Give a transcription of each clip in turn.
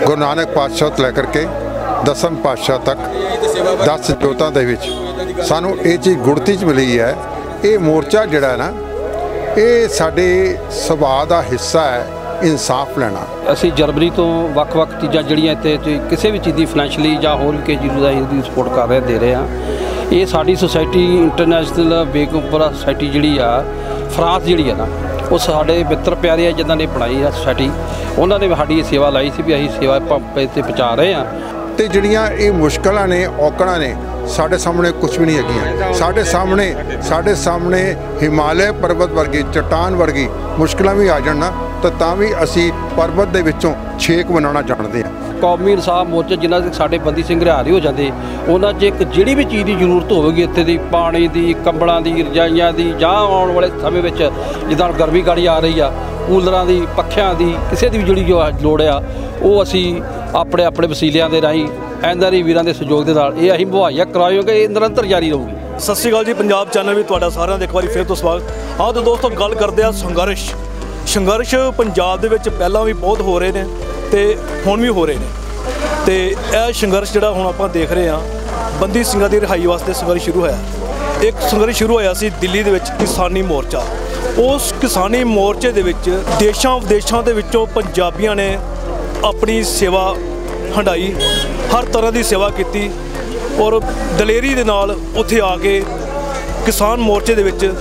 गुरु नानक पातशाह तो लैकर के 10वें पातशाह तक 10 जोतां दे विच सानू ये चीज़ गुड़ती च मिली है। ये मोर्चा जिहड़ा ना ये साडे सुभाਅ दा हिस्सा है इंसाफ लेना। ਅਸੀਂ ਜਰਮਨੀ ਤੋਂ ਵੱਖ-ਵੱਖ ਚੀਜ਼ਾਂ ਜਿਹੜੀਆਂ ਇੱਥੇ ਕਿਸੇ ਵੀ ਚੀਜ਼ ਦੀ ਫਾਈਨੈਂਸ਼ਲੀ ਜਾਂ ਹੋਰ ਵੀ ਕਿਸੇ ਚੀਜ਼ ਦਾ ਇਹਦੀ ਸਪੋਰਟ ਕਰ ਰਹੇ ਦੇ ਰਹੇ ਆ। ਇਹ ਸਾਡੀ ਸੁਸਾਇਟੀ ਇੰਟਰਨੈਸ਼ਨਲ ਬੇਗਮਪੁਰਾ ਸੁਸਾਇਟੀ ਜਿਹੜੀ ਆ ਫਰਾਂਸ ਜਿਹੜੀ ਆ ਨਾ ਉਹ ਸਾਡੇ ਮਿੱਤਰ ਪਿਆਰੇ ਆ ਜਿਨ੍ਹਾਂ ਨੇ ਬਣਾਈ ਆ ਸੁਸਾਇਟੀ, ਉਹਨਾਂ ਨੇ ਸਾਡੀ ਸੇਵਾ ਲਾਈ ਸੀ ਵੀ ਅਸੀਂ ਸੇਵਾ ਤੇ ਪਹੁੰਚਾ ਰਹੇ ਆ। ਤੇ ਜਿਹੜੀਆਂ ਇਹ ਮੁਸ਼ਕਲਾਂ ਨੇ ਔਕੜਾਂ ਨੇ ਸਾਡੇ ਸਾਹਮਣੇ ਕੁਝ ਵੀ ਨਹੀਂ ਹੈਗੀਆਂ। ਸਾਡੇ ਸਾਹਮਣੇ ਹਿਮਾਲਿਆ ਪਰਬਤ ਵਰਗੀ ਚਟਾਨ ਵਰਗੀ ਮੁਸ਼ਕਲਾਂ ਵੀ ਆ ਜਾਣ ਨਾ ਤਾਂ ਵੀ ਅਸੀਂ ਪਰਬਤ ਦੇ ਵਿੱਚੋਂ ਛੇਕ ਬਣਾਉਣਾ ਜਾਣਦੇ ਹਾਂ। ਕੌਮੀ ਇਨਸਾਫ ਮੋਰਚਾ ਜਿਨ੍ਹਾਂ ਦੇ ਸਾਡੇ ਬੰਦੀ ਸਿੰਘ ਰਿਹਾਅ ਹੋ ਜਾਂਦੇ ਉਹਨਾਂ 'ਚ ਇੱਕ ਜਿਹੜੀ ਵੀ ਚੀਜ਼ ਦੀ ਜ਼ਰੂਰਤ ਹੋਵੇਗੀ ਇੱਥੇ ਦੀ ਪਾਣੀ ਦੀ, ਕੰਬਲਾਂ ਦੀ, ਰਜਾਈਆਂ ਦੀ ਜਾਂ ਆਉਣ ਵਾਲੇ ਸਮੇਂ ਵਿੱਚ ਜਿੱਦਾਂ ਗਰਮੀ ਗਾੜੀ ਆ ਰਹੀ ਆ ਕੂਲਰਾਂ ਦੀ, ਪੱਖਿਆਂ ਦੀ, ਕਿਸੇ ਦੀ ਵੀ ਜਿਹੜੀ ਜੋ ਲੋੜ ਆ ਉਹ ਅਸੀਂ ਆਪਣੇ ਵਸੀਲਿਆਂ ਦੇ ਰਾਹੀਂ ਐਨਆਰਆਈ ਵੀਰਾਂ ਦੇ ਸਹਿਯੋਗ ਦੇ ਨਾਲ ਇਹ ਅਸੀਂ ਮੁਹੱਈਆ ਕਰਾਵਾਂਗੇ। ਇਹ ਨਿਰੰਤਰ ਜਾਰੀ ਰਹੂਗੀ। ਸਤਿ ਸ਼੍ਰੀ ਅਕਾਲ ਜੀ, ਪੰਜਾਬ ਚੈਨਲ ਵੀ ਤੁਹਾਡਾ ਸਾਰਿਆਂ ਦਾ ਇੱਕ ਵਾਰੀ ਫਿਰ ਤੋਂ ਸਵਾਗਤ। ਹਾਂ ਤਾਂ ਦੋਸਤੋ ਗੱਲ ਕਰਦੇ ਆ ਸੰਘਰਸ਼ ਪੰਜਾਬ ਦੇ ਵਿੱਚ ਪਹਿਲਾਂ ਵੀ ਬਹੁਤ ਹੋ ਰਹੇ ਨੇ ਤੇ ਹੁਣ ਵੀ ਹੋ ਰਹੇ ਨੇ। ਤੇ ਇਹ ਸੰਘਰਸ਼ ਜਿਹੜਾ ਹੁਣ ਆਪਾਂ ਦੇਖ ਰਹੇ ਹਾਂ ਬੰਦੀ ਸਿੰਘਾਂ ਦੀ ਰਿਹਾਈ ਵਾਸਤੇ ਸੰਘਰਸ਼ ਸ਼ੁਰੂ ਹੋਇਆ। ਇੱਕ ਸੰਘਰਸ਼ ਸ਼ੁਰੂ ਹੋਇਆ ਸੀ ਦਿੱਲੀ ਦੇ ਵਿੱਚ ਕਿਸਾਨੀ ਮੋਰਚਾ। ਉਸ ਕਿਸਾਨੀ ਮੋਰਚੇ ਦੇ ਵਿੱਚ ਦੇਸ਼ਾਂ ਵਿਦੇਸ਼ਾਂ ਦੇ ਵਿੱਚੋਂ ਪੰਜਾਬੀਆਂ ਨੇ ਆਪਣੀ ਸੇਵਾ ਹੰਡਾਈ, ਹਰ ਤਰ੍ਹਾਂ ਦੀ ਸੇਵਾ ਕੀਤੀ ਔਰ ਦਲੇਰੀ ਦੇ ਨਾਲ ਉੱਥੇ ਆ ਕੇ ਕਿਸਾਨ ਮੋਰਚੇ ਦੇ ਵਿੱਚ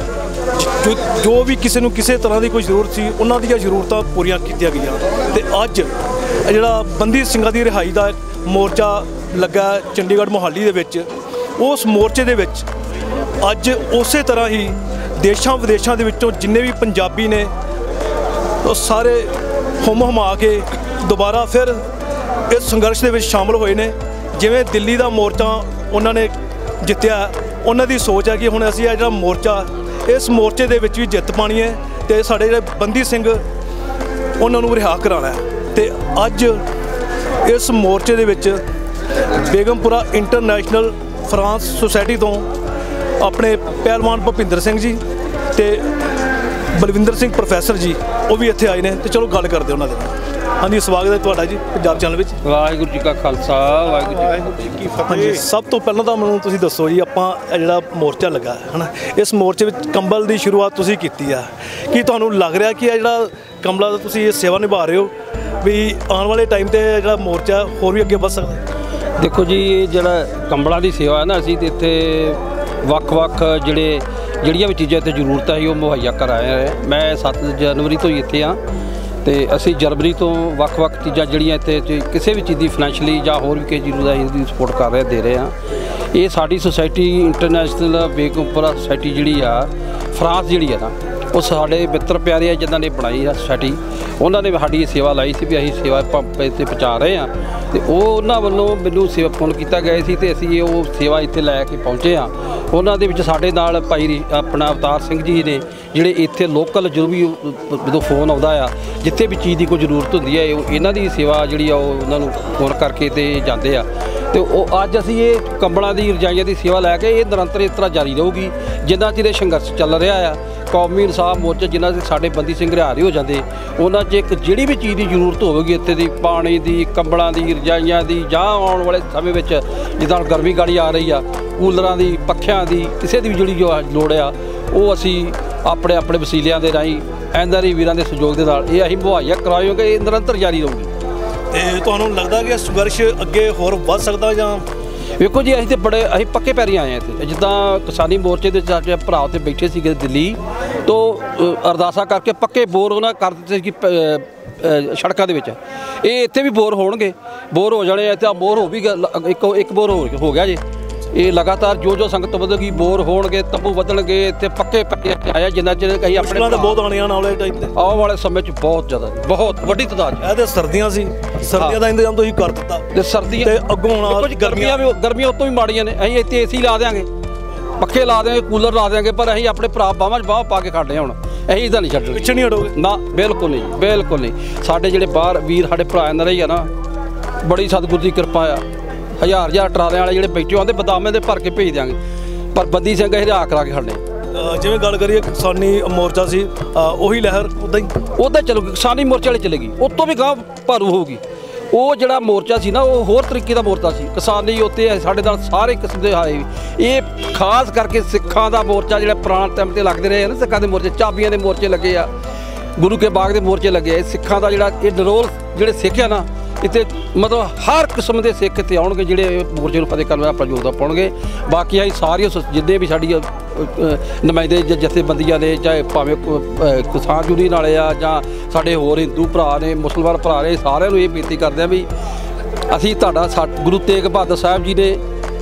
ਜੋ ਵੀ ਕਿਸੇ ਨੂੰ ਕਿਸੇ ਤਰ੍ਹਾਂ ਦੀ ਕੋਈ ਜ਼ਰੂਰਤ ਸੀ ਉਹਨਾਂ ਦੀਆਂ ਜ਼ਰੂਰਤਾਂ ਪੂਰੀਆਂ ਕੀਤੀਆਂ ਗਈਆਂ। ਤੇ ਅੱਜ ਜਿਹੜਾ ਬੰਦੀ ਸਿੰਘਾਂ ਦੀ ਰਿਹਾਈ ਦਾ ਮੋਰਚਾ ਲੱਗਾ ਚੰਡੀਗੜ੍ਹ ਮੋਹਾਲੀ ਦੇ ਵਿੱਚ, ਉਸ ਮੋਰਚੇ ਦੇ ਵਿੱਚ ਅੱਜ ਉਸੇ ਤਰ੍ਹਾਂ ਹੀ ਦੇਸ਼ਾਂ ਵਿਦੇਸ਼ਾਂ ਦੇ ਵਿੱਚੋਂ ਜਿੰਨੇ ਵੀ ਪੰਜਾਬੀ ਨੇ ਉਹ ਸਾਰੇ ਹੁਮ-ਹੁਮਾ ਕੇ ਦੁਬਾਰਾ ਫਿਰ ਇਸ ਸੰਘਰਸ਼ ਦੇ ਵਿੱਚ ਸ਼ਾਮਲ ਹੋਏ ਨੇ। ਜਿਵੇਂ ਦਿੱਲੀ ਦਾ ਮੋਰਚਾ ਉਹਨਾਂ ਨੇ ਜਿੱਤਿਆ, ਉਹਨਾਂ ਦੀ ਸੋਚ ਹੈ ਕਿ ਹੁਣ ਅਸੀਂ ਇਹ ਜਿਹੜਾ ਮੋਰਚਾ ਇਸ ਮੋਰਚੇ ਦੇ ਵਿੱਚ ਵੀ ਜਿੱਤ ਪਾਣੀ ਹੈ ਤੇ ਸਾਡੇ ਜਿਹੜੇ ਬੰਦੀ ਸਿੰਘ ਉਹਨਾਂ ਨੂੰ ਰਿਹਾ ਕਰਾਉਣਾ ਹੈ। ਤੇ ਅੱਜ ਇਸ ਮੋਰਚੇ ਦੇ ਵਿੱਚ ਬੇਗਮਪੁਰਾ ਇੰਟਰਨੈਸ਼ਨਲ ਫਰਾਂਸ ਸੁਸਾਇਟੀ ਤੋਂ ਆਪਣੇ ਪਹਿਲਵਾਨ ਭੁਪਿੰਦਰ ਸਿੰਘ ਜੀ ਤੇ ਬਲਵਿੰਦਰ ਸਿੰਘ ਪ੍ਰੋਫੈਸਰ ਜੀ ਉਹ ਵੀ ਇੱਥੇ ਆਏ ਨੇ। ਤੇ ਚਲੋ ਗੱਲ ਕਰਦੇ ਉਹਨਾਂ ਦੇ ਨਾਲ। ਹਾਂਜੀ, ਸਵਾਗਤ ਹੈ ਤੁਹਾਡਾ ਜੀ ਪੰਜਾਬ ਚੈਨਲ ਵਿੱਚ। ਵਾਹਿਗੁਰੂ ਜੀ ਕਾ ਖਾਲਸਾ, ਵਾਹਿਗੁਰੂ ਜੀ ਕੀ ਫਤਿਹ। ਹਾਂਜੀ, ਸਭ ਤੋਂ ਪਹਿਲਾਂ ਤਾਂ ਮੈਨੂੰ ਤੁਸੀਂ ਦੱਸੋ ਜੀ, ਆਪਾਂ ਇਹ ਜਿਹੜਾ ਮੋਰਚਾ ਲੱਗਾ ਹੈ ਨਾ, ਇਸ ਮੋਰਚੇ ਵਿੱਚ ਕੰਬਲ ਦੀ ਸ਼ੁਰੂਆਤ ਤੁਸੀਂ ਕੀਤੀ ਆ। ਕੀ ਤੁਹਾਨੂੰ ਲੱਗ ਰਿਹਾ ਕਿ ਇਹ ਜਿਹੜਾ ਕੰਬਲਾਂ ਦਾ ਤੁਸੀਂ ਇਹ ਸੇਵਾ ਨਿਭਾ ਰਹੇ ਹੋ ਵੀ ਆਉਣ ਵਾਲੇ ਟਾਈਮ 'ਤੇ ਜਿਹੜਾ ਮੋਰਚਾ ਹੋਰ ਵੀ ਅੱਗੇ ਵੱਧ ਸਕਦਾ? ਦੇਖੋ ਜੀ, ਇਹ ਜਿਹੜਾ ਕੰਬਲਾਂ ਦੀ ਸੇਵਾ ਹੈ ਨਾ, ਅਸੀਂ ਇੱਥੇ ਵੱਖ-ਵੱਖ ਜਿਹੜੀਆਂ ਵੀ ਚੀਜ਼ਾਂ ਇੱਥੇ ਜ਼ਰੂਰਤ ਹੈ ਉਹ ਮੁਹੱਈਆ ਕਰਾਇਆ ਹੈ। ਮੈਂ 7 ਜਨਵਰੀ ਤੋਂ ਹੀ ਇੱਥੇ ਹਾਂ ਤੇ ਅਸੀਂ ਜਰਮਨੀ ਤੋਂ ਵੱਖ-ਵੱਖ ਚੀਜ਼ਾਂ ਜਿਹੜੀਆਂ ਇੱਥੇ ਕਿਸੇ ਵੀ ਚੀਜ਼ ਦੀ ਫਾਈਨੈਂਸ਼ਲੀ ਜਾਂ ਹੋਰ ਵੀ ਕਿਸੇ ਚੀਜ਼ ਦਾ ਇਹਦੀ ਸਪੋਰਟ ਕਰ ਰਹੇ ਦੇ ਰਹੇ ਆ। ਇਹ ਸਾਡੀ ਸੁਸਾਇਟੀ ਇੰਟਰਨੈਸ਼ਨਲ ਬੇਗਮਪੁਰਾ ਸੁਸਾਇਟੀ ਜਿਹੜੀ ਆ ਫਰਾਂਸ ਜਿਹੜੀ ਆ ਨਾ ਉਹ ਸਾਡੇ ਮਿੱਤਰ ਪਿਆਰੇ ਆ ਜਿਨ੍ਹਾਂ ਨੇ ਬਣਾਈ ਆ ਸੁਸਾਇਟੀ, ਉਹਨਾਂ ਨੇ ਸਾਡੀ ਸੇਵਾ ਲਾਈ ਸੀ ਵੀ ਅਸੀਂ ਸੇਵਾ ਤੇ ਪਹੁੰਚਾ ਰਹੇ ਹਾਂ। ਤੇ ਉਹ ਉਹਨਾਂ ਵੱਲੋਂ ਮੈਨੂੰ ਸੇਵਾ ਫੋਨ ਕੀਤਾ ਗਿਆ ਸੀ ਤੇ ਅਸੀਂ ਉਹ ਸੇਵਾ ਇੱਥੇ ਲੈ ਕੇ ਪਹੁੰਚੇ ਹਾਂ। ਉਹਨਾਂ ਦੇ ਵਿੱਚ ਸਾਡੇ ਨਾਲ ਭਾਈ ਆਪਣਾ ਅਵਤਾਰ ਸਿੰਘ ਜੀ ਨੇ ਜਿਹੜੇ ਇੱਥੇ ਲੋਕਲ ਜਦੋਂ ਵੀ ਜਦੋਂ ਫੋਨ ਆਉਂਦਾ ਆ ਜਿੱਥੇ ਵੀ ਚੀਜ਼ ਦੀ ਕੋਈ ਜ਼ਰੂਰਤ ਹੁੰਦੀ ਹੈ ਇਹਨਾਂ ਦੀ ਸੇਵਾ ਜਿਹੜੀ ਆ ਉਹ ਉਹਨਾਂ ਨੂੰ ਫੋਨ ਕਰਕੇ ਤੇ ਜਾਂਦੇ ਆ। ਤੇ ਉਹ ਅੱਜ ਅਸੀਂ ਇਹ ਕੰਬਲਾਂ ਦੀ, ਰਜਾਈਆਂ ਦੀ ਸੇਵਾ ਲੈ ਕੇ ਇਹ ਨਿਰੰਤਰ ਇਸ ਤਰ੍ਹਾਂ ਜਾਰੀ ਰਹੂਗੀ ਜਿੰਨਾ ਚਿਰ ਇਹ ਸੰਘਰਸ਼ ਚੱਲ ਰਿਹਾ ਆ। ਕੌਮੀ ਇਨਸਾਫ ਮੋਰਚਾ ਜਿਨ੍ਹਾਂ ਦੇ ਸਾਡੇ ਬੰਦੀ ਸਿੰਘ ਰਿਹਾਅ ਹੋ ਜਾਂਦੇ ਉਹਨਾਂ 'ਚ ਇੱਕ ਜਿਹੜੀ ਵੀ ਚੀਜ਼ ਦੀ ਜ਼ਰੂਰਤ ਹੋਵੇਗੀ ਇੱਥੇ ਦੀ ਪਾਣੀ ਦੀ, ਕੰਬਲਾਂ ਦੀ, ਰਜਾਈਆਂ ਦੀ ਜਾਂ ਆਉਣ ਵਾਲੇ ਸਮੇਂ ਵਿੱਚ ਜਿੱਦਾਂ ਗਰਮੀ ਗਾੜੀ ਆ ਰਹੀ ਆ ਕੂਲਰਾਂ ਦੀ, ਪੱਖਿਆਂ ਦੀ, ਕਿਸੇ ਦੀ ਵੀ ਜਿਹੜੀ ਜੋ ਲੋੜ ਆ ਉਹ ਅਸੀਂ ਆਪਣੇ ਵਸੀਲਿਆਂ ਦੇ ਰਾਹੀਂ ਐਨਆਰਆਈ ਵੀਰਾਂ ਦੇ ਸਹਿਯੋਗ ਦੇ ਨਾਲ ਇਹ ਅਸੀਂ ਮੁਹੱਈਆ ਕਰਾਵਾਂਗੇ। ਇਹ ਨਿਰੰਤਰ ਜਾਰੀ ਰਹੂਗੀ। ਤੇ ਤੁਹਾਨੂੰ ਲੱਗਦਾ ਕਿ ਇਹ ਸੰਘਰਸ਼ ਅੱਗੇ ਹੋਰ ਵੱਧ ਸਕਦਾ ਜਾਂ? ਵੇਖੋ ਜੀ, ਅਸੀਂ ਪੱਕੇ ਪੈਰੀ ਆਏ ਹਾਂ ਇੱਥੇ। ਜਿੱਦਾਂ ਕਿਸਾਨੀ ਮੋਰਚੇ ਦੇ ਸਾਡੇ ਭਰਾ ਉੱਥੇ ਬੈਠੇ ਸੀਗੇ ਦਿੱਲੀ ਤੋਂ ਅਰਦਾਸਾਂ ਕਰਕੇ ਪੱਕੇ ਬੋਰ ਉਹਨਾਂ ਕਰ ਦਿੱਤੇ ਸੀ ਸੜਕਾਂ ਦੇ ਵਿੱਚ। ਇਹ ਇੱਥੇ ਵੀ ਬੋਰ ਹੋਣਗੇ, ਬੋਰ ਹੋ ਜਾਣੇ। ਇੱਥੇ ਬੋਰ ਹੋ ਵੀ ਇੱਕ ਬੋਰ ਹੋ ਗਿਆ ਜੀ। ਇਹ ਲਗਾਤਾਰ ਜੋ ਸੰਗਤ ਵਧੇਗੀ ਬੋਰ ਹੋਣਗੇ, ਤੰਬੂ ਵਧਣਗੇ, ਇੱਥੇ ਪੱਕੇ ਆਇਆ ਜਿੰਨਾ ਚਿਰ ਅਸੀਂ ਆਪਣੇ ਬਹੁਤ ਆਉਣੀਆਂ ਆਉਣ ਵਾਲੇ ਟਾਈਮ 'ਤੇ ਆਉਣ ਵਾਲੇ ਸਮੇਂ 'ਚ ਬਹੁਤ ਜ਼ਿਆਦਾ ਬਹੁਤ ਵੱਡੀ ਤਾਦਾਦ। ਇਹ ਤਾਂ ਸਰਦੀਆਂ ਸੀ, ਸਰਦੀਆਂ ਦਾ ਇੰਤਜ਼ਾਮ ਤੁਸੀਂ ਕਰ ਦਿੱਤਾ ਤੇ ਸਰਦੀਆਂ ਤੇ ਅੱਗੋਂ ਆਉਣਾ ਗਰਮੀਆਂ ਉਤੋਂ ਵੀ ਮਾੜੀਆਂ ਨੇ। ਅਸੀਂ ਇੱਥੇ ਏਸੀ ਲਾ ਦਿਆਂਗੇ, ਪੱਖੇ ਲਾ ਦਿਆਂਗੇ, ਕੂਲਰ ਲਾ ਦਿਆਂਗੇ, ਪਰ ਅਸੀਂ ਆਪਣੇ ਭਰਾ ਬਾਹਾਂ 'ਚ ਬਾਹਾਂ ਪਾ ਕੇ ਖੜਦੇ ਹੁਣ। ਅਸੀਂ ਇੱਦਾਂ ਨਹੀਂ ਛੱਡਣਾ, ਪਿੱਛੇ ਨਹੀਂ ਹਟੋਗੇ ਨਾ, ਬਿਲਕੁਲ ਨਹੀਂ, ਬਿਲਕੁਲ ਨਹੀਂ। ਸਾਡੇ ਜਿਹੜੇ ਬਾਹਰ ਵੀਰ ਸਾਡੇ ਭਰਾ ਇਹਨਾਂ ਰਹੀ ਆ ਨਾ, ਬੜੀ ਸਤਿਗੁਰੂ ਦੀ ਕਿਰਪਾ ਆ। ਹਜ਼ਾਰ ਟਰਾਲਿਆਂ ਵਾਲੇ ਜਿਹੜੇ ਬੈਠੇ ਆਉਂਦੇ ਬਦਾਮੇ ਦੇ ਭਰ ਕੇ ਭੇਜ ਦਿਆਂਗੇ, ਪਰ ਬੰਦੀ ਸਿੰਘ ਅਸੀਂ ਰਿਹਾਅ ਕਰਾ ਕੇ ਖੜਨੇ। ਜਿਵੇਂ ਗੱਲ ਕਰੀਏ ਕਿਸਾਨੀ ਮੋਰਚਾ ਸੀ ਉਹੀ ਲਹਿਰ ਉੱਦਾਂ ਚੱਲੂਗੀ। ਕਿਸਾਨੀ ਮੋਰਚੇ ਵਾਲੀ ਚੱਲੇਗੀ, ਉਤੋਂ ਵੀ ਗਾਂਹ ਭਾਰੂ ਹੋਊਗੀ। ਉਹ ਜਿਹੜਾ ਮੋਰਚਾ ਸੀ ਨਾ ਉਹ ਹੋਰ ਤਰੀਕੇ ਦਾ ਮੋਰਚਾ ਸੀ। ਕਿਸਾਨੀ ਉੱਤੇ ਸਾਡੇ ਨਾਲ ਸਾਰੇ ਕਿਸਮ ਦੇ ਆਏ। ਇਹ ਖਾਸ ਕਰਕੇ ਸਿੱਖਾਂ ਦਾ ਮੋਰਚਾ ਜਿਹੜਾ ਪੁਰਾਣੇ ਟਾਈਮ ਤੇ ਲੱਗਦੇ ਰਹੇ ਨਾ, ਸਿੱਖਾਂ ਦੇ ਮੋਰਚੇ, ਚਾਬੀਆਂ ਦੇ ਮੋਰਚੇ ਲੱਗੇ ਆ, ਗੁਰੂ ਕੇ ਬਾਗ ਦੇ ਮੋਰਚੇ ਲੱਗੇ। ਸਿੱਖਾਂ ਦਾ ਜਿਹੜਾ ਇਹ ਨਰੋਲ ਜਿਹੜੇ ਸਿੱਖ ਆ ਨਾ, ਇੱਥੇ ਮਤਲਬ ਹਰ ਕਿਸਮ ਦੇ ਸਿੱਖ ਇੱਥੇ ਆਉਣਗੇ ਜਿਹੜੇ ਮੋਰਚੇ ਨੂੰ ਫਤਿਹ ਕਰਨ ਦਾ ਆਪਣਾ ਯੋਗਦਾਨ ਪਾਉਣਗੇ। ਬਾਕੀ ਅਸੀਂ ਸਾਰੀਆਂ ਜਿੰਨੇ ਵੀ ਸਾਡੀਆਂ ਨੁਮਾਇੰਦੇ ਜਥੇਬੰਦੀਆਂ ਨੇ, ਚਾਹੇ ਭਾਵੇਂ ਕਿਸਾਨ ਯੂਨੀਅਨ ਵਾਲੇ ਆ ਜਾਂ ਸਾਡੇ ਹੋਰ ਹਿੰਦੂ ਭਰਾ ਨੇ, ਮੁਸਲਮਾਨ ਭਰਾ ਨੇ, ਸਾਰਿਆਂ ਨੂੰ ਇਹ ਬੇਨਤੀ ਕਰਦੇ ਆ ਵੀ ਅਸੀਂ ਤੁਹਾਡਾ ਗੁਰੂ ਤੇਗ ਬਹਾਦਰ ਸਾਹਿਬ ਜੀ ਨੇ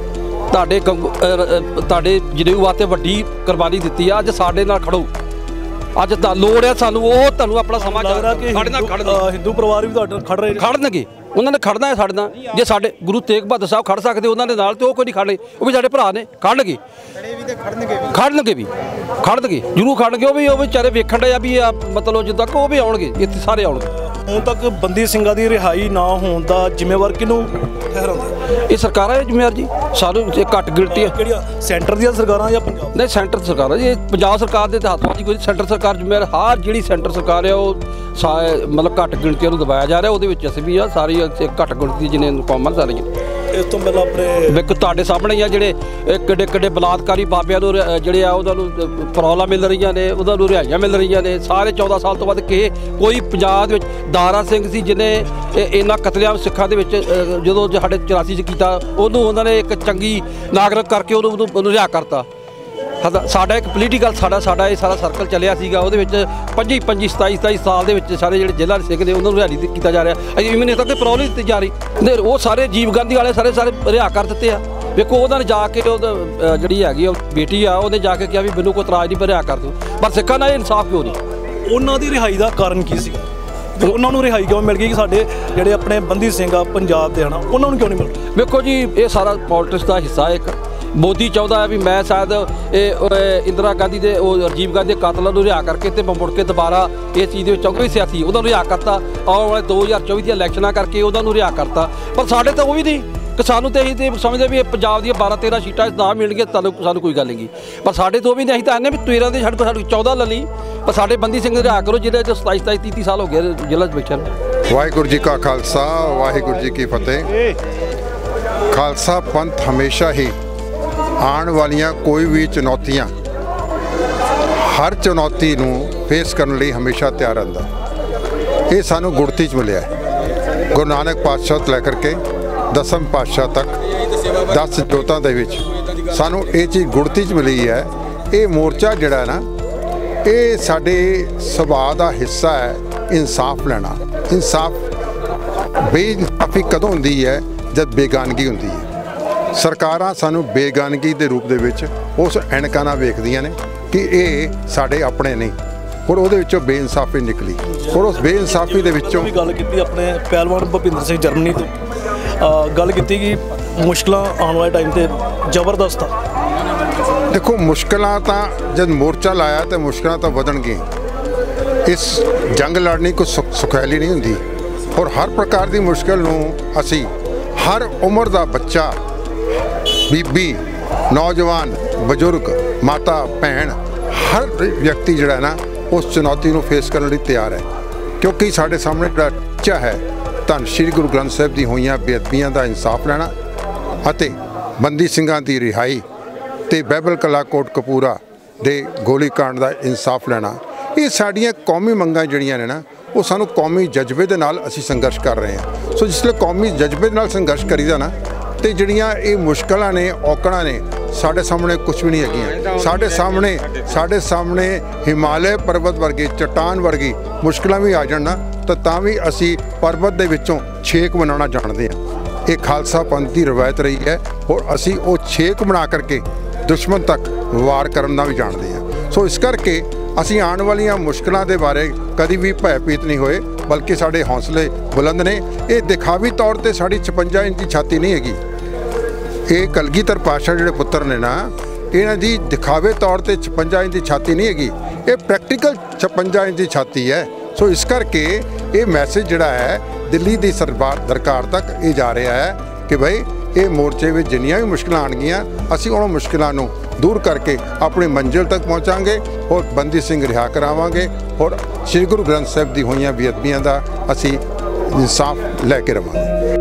ਤੁਹਾਡੇ ਜਨੇਊ ਵਾਸਤੇ ਵੱਡੀ ਕੁਰਬਾਨੀ ਦਿੱਤੀ ਆ। ਅੱਜ ਸਾਡੇ ਨਾਲ ਖੜੋ, ਅੱਜ ਤਾਂ ਲੋੜ ਹੈ ਸਾਨੂੰ। ਉਹ ਤੁਹਾਨੂੰ ਆਪਣਾ ਸਮਾਂ ਸਾਡੇ ਨਾਲ ਹਿੰਦੂ ਪਰਿਵਾਰ ਵੀ ਤੁਹਾਡੇ ਖੜ ਰਹੇ ਖੜਨਗੇ, ਉਹਨਾਂ ਨੇ ਖੜਨਾ ਹੈ ਸਾਡੇ ਨਾਲ। ਜੇ ਸਾਡੇ ਗੁਰੂ ਤੇਗ ਬਹਾਦਰ ਸਾਹਿਬ ਖੜ ਸਕਦੇ ਉਹਨਾਂ ਦੇ ਨਾਲ, ਤੇ ਉਹ ਕੋਈ ਨਹੀਂ ਖੜਨੇ, ਉਹ ਵੀ ਸਾਡੇ ਭਰਾ ਨੇ, ਖੜਨਗੇ ਖੜਨਗੇ ਜ਼ਰੂਰ ਖੜਨਗੇ। ਉਹ ਵੀ ਵਿਚਾਰੇ ਵੇਖਣ ਦੇ ਆ ਵੀ ਮਤਲਬ ਜਿੱਦਾਂ ਉਹ ਵੀ ਆਉਣਗੇ, ਇੱਥੇ ਸਾਰੇ ਆਉਣਗੇ। ਹੁਣ ਤੱਕ ਬੰਦੀ ਸਿੰਘਾਂ ਦੀ ਰਿਹਾਈ ਨਾ ਹੋਣ ਦਾ ਜ਼ਿੰਮੇਵਾਰ ਕਿਹਨੂੰ ਠਹਿਰਾਉਂਦੇ? ਇਹ ਸਰਕਾਰਾਂ ਹੈ ਜ਼ਿੰਮੇਵਾਰ ਜੀ। ਸਾਨੂੰ ਇਹ ਘੱਟ ਗਿਣਤੀ ਹੈ। ਕਿਹੜੀਆਂ ਸੈਂਟਰ ਦੀਆਂ ਸਰਕਾਰਾਂ ਜਾਂ ਪੰਜਾਬ? ਨਹੀਂ, ਸੈਂਟਰ ਸਰਕਾਰ ਜੀ। ਇਹ ਪੰਜਾਬ ਸਰਕਾਰ ਦੇ ਹੱਥਾਂ ਦੀ ਕੋਈ ਸੈਂਟਰ ਸਰਕਾਰ ਜ਼ਿੰਮੇਵਾਰ। ਹਰ ਜਿਹੜੀ ਸੈਂਟਰ ਸਰਕਾਰ ਹੈ ਉਹ ਮਤਲਬ ਘੱਟ ਗਿਣਤੀ ਨੂੰ ਦਬਾਇਆ ਜਾ ਰਿਹਾ। ਉਹਦੇ ਵਿੱਚ ਅਸੀਂ ਵੀ ਆ, ਸਾਰੀ ਘੱਟ ਗਿਣਤੀ ਜਿਹਨੇ ਕੌਮਾਂ ਸਾਰੀਆਂ। ਇਸ ਤੋਂ ਪਹਿਲਾਂ ਆਪਣੇ ਵੇਖੋ ਤੁਹਾਡੇ ਸਾਹਮਣੇ ਹੀ ਆ ਜਿਹੜੇ ਕਿੱਡੇ ਬਲਾਤਕਾਰੀ ਬਾਬਿਆਂ ਨੂੰ ਜਿਹੜੇ ਆ ਉਹਨਾਂ ਨੂੰ ਪ੍ਰੋਬਲਮ ਮਿਲ ਰਹੀਆਂ ਨੇ, ਉਹਨਾਂ ਨੂੰ ਰਿਹਾਈਆਂ ਮਿਲ ਰਹੀਆਂ ਨੇ। ਸਾਰੇ 14 ਸਾਲ ਤੋਂ ਬਾਅਦ ਕੋਈ ਪੰਜਾਬ ਦੇ ਵਿੱਚ ਦਾਰਾ ਸਿੰਘ ਸੀ ਜਿਹਨੇ ਇਹਨਾਂ ਕਤਲੇਆਮ ਸਿੱਖਾਂ ਦੇ ਵਿੱਚ ਜਦੋਂ ਸਾਡੇ 84 'ਚ ਕੀਤਾ, ਉਹਨੂੰ ਉਹਨਾਂ ਨੇ ਇੱਕ ਚੰਗੀ ਨਾਗਰਿਕ ਕਰਕੇ ਉਹਨੂੰ ਰਿਹਾ ਕਰਤਾ। ਸਾਡਾ ਇੱਕ ਪੋਲੀਟੀਕਲ ਸਾਡਾ ਇਹ ਸਾਰਾ ਸਰਕਲ ਚੱਲਿਆ ਸੀਗਾ, ਉਹਦੇ ਵਿੱਚ 25 27 ਸਾਲ ਦੇ ਵਿੱਚ ਸਾਰੇ ਜਿਹੜੇ ਜ਼ਿਲ੍ਹਾ ਦੇ ਸਿੱਖ ਨੇ ਉਹਨਾਂ ਨੂੰ ਰਿਹਾਈ ਕੀਤਾ ਜਾ ਰਿਹਾ। ਅਜੇ ਇਵੇਂ ਨਹੀਂ ਤਾਂ ਕੋਈ ਪ੍ਰੋਬਲਮ ਦਿੱਤੀ ਜਾ ਰਹੀ। ਉਹ ਸਾਰੇ ਜੀਵ ਗਾਂਧੀ ਵਾਲੇ ਸਾਰੇ ਰਿਹਾ ਕਰ ਦਿੱਤੇ ਆ। ਵੇਖੋ ਉਹਨਾਂ ਨੇ ਜਾ ਕੇ ਜਿਹੜੀ ਹੈਗੀ ਬੇਟੀ ਆ, ਉਹਨੇ ਜਾ ਕੇ ਕਿਹਾ ਵੀ ਮੈਨੂੰ ਕੋਈ ਇਤਰਾਜ਼ ਨਹੀਂ, ਪਰ ਰਿਹਾ ਕਰ ਦਿਓ। ਪਰ ਸਿੱਖਾਂ ਨਾਲ ਇਨਸਾਫ ਕਿਉਂ ਨਹੀਂ? ਉਹਨਾਂ ਦੀ ਰਿਹਾਈ ਦਾ ਕਾਰਨ ਕੀ ਸੀਗਾ? ਉਹਨਾਂ ਨੂੰ ਰਿਹਾਈ ਕਿਉਂ ਮਿਲ ਗਈ ਕਿ ਸਾਡੇ ਜਿਹੜੇ ਆਪਣੇ ਬੰਦੀ ਸਿੰਘ ਆ ਪੰਜਾਬ ਦੇ ਹਨ, ਉਹਨਾਂ ਨੂੰ ਕਿਉਂ ਨਹੀਂ ਮਿਲ ਰਹੀ? ਵੇਖੋ ਜੀ, ਇਹ ਸਾਰਾ ਪੋਲਿਟਿਕਸ ਦਾ ਹਿੱਸਾ ਇੱਕ ਮੋਦੀ ਚਾਹੁੰਦਾ ਹੈ ਵੀ ਮੈਂ ਸ਼ਾਇਦ ਇਹ ਇੰਦਰਾ ਗਾਂਧੀ ਦੇ ਰਾਜੀਵ ਗਾਂਧੀ ਦੇ ਕਾਤਲਾਂ ਨੂੰ ਰਿਹਾ ਕਰਕੇ ਤੇ ਮੁੜ ਕੇ ਦੁਬਾਰਾ ਇਸ ਚੀਜ਼ ਦੇ ਵਿੱਚ ਕੋਈ ਸਿਆਸੀ ਉਹਨਾਂ ਨੂੰ ਰਿਹਾ ਕਰਤਾ। ਆਉਣ ਵਾਲੇ 2024 ਦੀਆਂ ਇਲੈਕਸ਼ਨਾਂ ਕਰਕੇ ਉਹਨਾਂ ਨੂੰ ਰਿਹਾ ਕਰਤਾ। ਪਰ ਸਾਡੇ ਤਾਂ ਉਹ ਵੀ ਨਹੀਂ ਕਿ ਸਾਨੂੰ ਤਾਂ ਅਸੀਂ ਸਮਝਦੇ ਵੀ ਪੰਜਾਬ ਦੀਆਂ 12-13 ਸੀਟਾਂ ਨਾ ਮਿਲਣਗੀਆਂ, ਸਾਨੂੰ ਕੋਈ ਗੱਲ ਨਹੀਂ। ਪਰ ਸਾਡੇ ਤੋਂ ਵੀ ਨਹੀਂ, ਅਸੀਂ ਤਾਂ ਆਨੇ ਵੀ 13 ਦੇ ਸਾਡੇ 14 ਲੈ ਲਈ। ਪਰ ਸਾਡੇ ਬੰਦੀ ਸਿੰਘ ਰਿਹਾ ਕਰੋ ਜਿਹਦੇ 'ਚ 27-30 ਸਾਲ ਹੋ ਗਏ ਜ਼ਿਲ੍ਹਾ 'ਚ ਬੈਠੇ ਨੇ। ਵਾਹਿਗੁਰੂ ਜੀ ਕਾ ਖਾਲਸਾ, ਵਾਹਿਗੁਰੂ ਜੀ ਕੀ ਫਤਿਹ। ਖਾਲਸਾ ਪੰਥ ਹਮੇਸ਼ਾ ਹੀ ਆਉਣ ਵਾਲੀਆਂ ਕੋਈ ਵੀ ਚੁਣੌਤੀਆਂ, ਹਰ ਚੁਣੌਤੀ ਨੂੰ ਫੇਸ ਕਰਨ ਲਈ ਹਮੇਸ਼ਾ ਤਿਆਰ ਰਹਿੰਦਾ। ਇਹ ਸਾਨੂੰ ਗੁਰਤੀ 'ਚ ਮਿਲਿਆ ਹੈ। ਗੁਰੂ ਨਾਨਕ ਪਾਤਸ਼ਾਹ ਤੋਂ ਲੈ ਕਰਕੇ 10ਵੇਂ ਪਾਤਸ਼ਾਹ ਤੱਕ 10 ਜੋਤਾਂ ਦੇ ਵਿੱਚ ਸਾਨੂੰ ਇਹ ਚੀਜ਼ ਗੁਰਤੀ 'ਚ ਮਿਲੀ ਹੈ। ਇਹ ਮੋਰਚਾ ਜਿਹੜਾ ਨਾ, ਇਹ ਸਾਡੇ ਸੁਭਾਅ ਦਾ ਹਿੱਸਾ ਹੈ। ਇਨਸਾਫ ਲੈਣਾ, ਬੇਇਨਸਾਫੀ ਕਦੋਂ ਹੁੰਦੀ ਹੈ? ਜਦ ਬੇਗਾਨਗੀ ਹੁੰਦੀ ਹੈ। ਸਰਕਾਰਾਂ ਸਾਨੂੰ ਬੇਗਾਨਗੀ ਦੇ ਰੂਪ ਦੇ ਵਿੱਚ ਉਸ ਐਨਕਾਂ ਨਾਲ ਵੇਖਦੀਆਂ ਨੇ ਕਿ ਇਹ ਸਾਡੇ ਆਪਣੇ ਨਹੀਂ, ਔਰ ਉਹਦੇ ਵਿੱਚੋਂ ਬੇਇਨਸਾਫੀ ਨਿਕਲੀ। ਔਰ ਉਸ ਬੇਇਨਸਾਫੀ ਦੇ ਵਿੱਚੋਂ ਵੀ ਗੱਲ ਕੀਤੀ ਆਪਣੇ ਪਹਿਲਵਾਨ ਭੁਪਿੰਦਰ ਸਿੰਘ ਜਰਮਨੀ ਤੋਂ, ਗੱਲ ਕੀਤੀ ਕਿ ਮੁਸ਼ਕਲਾਂ ਆਉਣ ਵਾਲੇ ਟਾਈਮ 'ਤੇ ਜ਼ਬਰਦਸਤ ਆ। ਦੇਖੋ, ਮੁਸ਼ਕਲਾਂ ਤਾਂ ਜਦ ਮੋਰਚਾ ਲਾਇਆ ਤਾਂ ਮੁਸ਼ਕਲਾਂ ਤਾਂ ਵਧਣਗੀਆਂ। ਇਸ ਜੰਗ ਲੜਨੀ ਕੋਈ ਸੁਖੈਲੀ ਨਹੀਂ ਹੁੰਦੀ। ਔਰ ਹਰ ਪ੍ਰਕਾਰ ਦੀ ਮੁਸ਼ਕਲ ਨੂੰ ਅਸੀਂ, ਹਰ ਉਮਰ ਦਾ ਬੱਚਾ, ਬੀਬੀ, ਨੌਜਵਾਨ, ਬਜ਼ੁਰਗ, ਮਾਤਾ, ਭੈਣ, ਹਰ ਵਿਅਕਤੀ ਜਿਹੜਾ ਨਾ ਉਸ ਚੁਣੌਤੀ ਨੂੰ ਫੇਸ ਕਰਨ ਲਈ ਤਿਆਰ ਹੈ। ਕਿਉਂਕਿ ਸਾਡੇ ਸਾਹਮਣੇ ਜਿਹੜਾ ਟੀਚਾ ਹੈ, ਧੰਨ ਸ਼੍ਰੀ ਗੁਰੂ ਗ੍ਰੰਥ ਸਾਹਿਬ ਦੀ ਹੋਈਆਂ ਬੇਅਦਬੀਆਂ ਦਾ ਇਨਸਾਫ ਲੈਣਾ ਅਤੇ ਬੰਦੀ ਸਿੰਘਾਂ ਦੀ ਰਿਹਾਈ ਤੇ ਬਾਈਬਲ ਕਲਾ ਕੋਟ ਕਪੂਰਾ ਦੇ ਗੋਲੀकांड ਦਾ ਇਨਸਾਫ ਲੈਣਾ। ਇਹ ਸਾਡੀਆਂ ਕੌਮੀ ਮੰਗਾਂ ਜਿਹੜੀਆਂ ਨੇ ਨਾ, ਉਹ ਸਾਨੂੰ ਕੌਮੀ ਜਜ਼ਬੇ ਦੇ ਨਾਲ ਅਸੀਂ ਸੰਘਰਸ਼ ਕਰ ਰਹੇ ਹਾਂ। ਸੋ ਜਿਸ ਲਈ ਕੌਮੀ ਜਜ਼ਬੇ ਦੇ ਨਾਲ ਸੰਘਰਸ਼ ਕਰੀਦਾ ਨਾ, ਤੇ ਜਿਹੜੀਆਂ ਇਹ ਮੁਸ਼ਕਲਾਂ ਨੇ, ਔਕੜਾਂ ਨੇ, ਸਾਡੇ ਸਾਹਮਣੇ ਕੁਝ ਵੀ ਨਹੀਂ ਹੈਗੀਆਂ। ਸਾਡੇ ਸਾਹਮਣੇ ਹਿਮਾਲय ਪਰਬਤ ਵਰਗੀ, ਚਟਾਨ ਵਰਗੀ ਮੁਸ਼ਕਲਾਂ ਵੀ ਆ ਜਾਣ ਨਾ, ਤਾਂ ਵੀ ਅਸੀਂ ਪਰਬਤ ਦੇ ਵਿੱਚੋਂ ਛੇਕ ਬਣਾਉਣਾ ਜਾਣਦੇ ਹਾਂ। ਇਹ ਖਾਲਸਾ ਪੰਥ ਦੀ ਰਵਾਇਤ ਰਹੀ ਹੈ। ਔਰ ਅਸੀਂ ਉਹ ਛੇਕ ਬਣਾ ਕਰਕੇ ਦੁਸ਼ਮਣ ਤੱਕ ਵਾਰ ਕਰਨ ਦਾ ਵੀ ਜਾਣਦੇ ਹਾਂ। ਸੋ ਇਸ ਕਰਕੇ ਅਸੀਂ ਆਉਣ ਵਾਲੀਆਂ ਮੁਸ਼ਕਲਾਂ ਦੇ ਬਾਰੇ ਕਦੀ ਵੀ ਭੈਭੀਤ ਨਹੀਂ ਹੋਏ, ਬਲਕਿ ਸਾਡੇ ਹੌਸਲੇ ਬੁਲੰਦ ਨੇ। ਇਹ ਦਿਖਾਵੀ ਤੌਰ ਤੇ ਸਾਡੀ 56 ਇੰਚ ਦੀ ਛਾਤੀ ਨਹੀਂ ਹੈਗੀ। ਇਹ ਕਲਗੀਧਰ ਪਾਤਸ਼ਾਹ ਜਿਹੜੇ ਪੁੱਤਰ ਨੇ ਨਾ, ਇਹਨਾਂ ਦੀ ਦਿਖਾਵੇ ਤੌਰ ਤੇ 56 ਇੰਚ ਦੀ ਛਾਤੀ ਨਹੀਂ ਹੈਗੀ। ਇਹ ਪ੍ਰੈਕਟੀਕਲ 56 ਇੰਚ ਦੀ ਛਾਤੀ ਹੈ। ਸੋ ਇਸ ਕਰਕੇ ਇਹ ਮੈਸੇਜ ਜਿਹੜਾ ਹੈ ਦਿੱਲੀ ਦੀ ਸਰਕਾਰ ਤੱਕ ਇਹ ਜਾ ਰਿਹਾ ਹੈ ਕਿ ਭਾਈ ਇਹ ਮੋਰਚੇ ਵਿੱਚ ਜਿੰਨੀਆਂ ਵੀ ਮੁਸ਼ਕਲਾਂ ਆਉਣਗੀਆਂ, ਅਸੀਂ ਉਹਨਾਂ ਮੁਸ਼ਕਲਾਂ ਨੂੰ ਦੂਰ ਕਰਕੇ ਆਪਣੀ ਮੰਜ਼ਿਲ ਤੱਕ ਪਹੁੰਚਾਂਗੇ ਔਰ ਬੰਦੀ ਸਿੰਘ ਰਿਹਾ ਕਰਾਵਾਂਗੇ ਔਰ ਸ਼੍ਰੀ ਗੁਰੂ ਗ੍ਰੰਥ ਸਾਹਿਬ ਦੀ ਹੋਈਆਂ ਬੇਅਦਬੀਆਂ ਦਾ ਅਸੀਂ ਇਨਸਾਫ ਲੈ ਕੇ ਰਵਾਂਗੇ।